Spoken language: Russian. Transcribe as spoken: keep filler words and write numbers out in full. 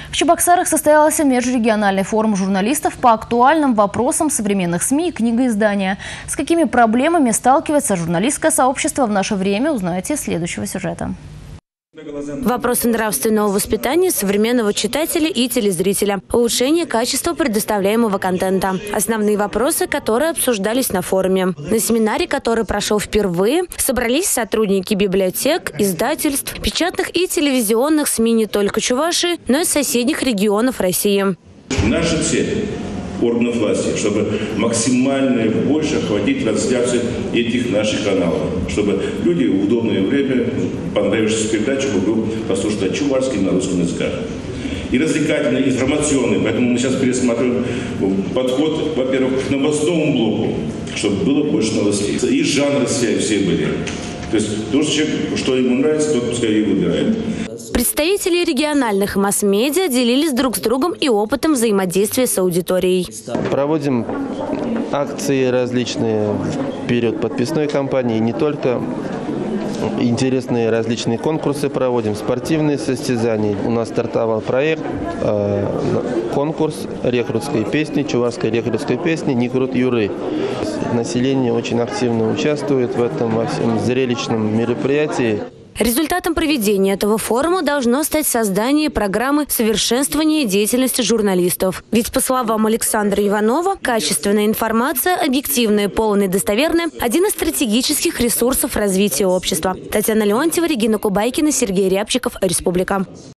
В Чебоксарах состоялся межрегиональный форум журналистов по актуальным вопросам современных СМИ и книгоиздания. С какими проблемами сталкивается журналистское сообщество в наше время, узнаете из следующего сюжета. Вопросы нравственного воспитания современного читателя и телезрителя. Улучшение качества предоставляемого контента. Основные вопросы, которые обсуждались на форуме. На семинаре, который прошел впервые, собрались сотрудники библиотек, издательств, печатных и телевизионных СМИ не только Чувашии, но и соседних регионов России. Наша цель органов власти, чтобы максимально больше охватить трансляцию этих наших каналов, чтобы люди в удобное время, понравившуюся передачу, могли послушать на чувашском и на русском языках. И развлекательный, и информационный. Поэтому мы сейчас пересматриваем подход, во-первых, к новостному блоку, чтобы было больше новостей. И жанры все, все были. То есть то, что ему нравится, тот пускай и выбирает. Представители региональных масс-медиа делились друг с другом и опытом взаимодействия с аудиторией. Проводим акции различные в период подписной кампании, не только интересные различные конкурсы проводим, спортивные состязания. У нас стартовал проект, э, конкурс рекрутской песни, чувашской рекрутской песни «Никрут Юры». Население очень активно участвует в этом во всем зрелищном мероприятии. Результатом проведения этого форума должно стать создание программы совершенствования деятельности журналистов. Ведь, по словам Александра Иванова, качественная информация, объективная, полная и достоверная – один из стратегических ресурсов развития общества. Татьяна Леонтьева, Регина Кубайкина, Сергей Рябчиков, Республика.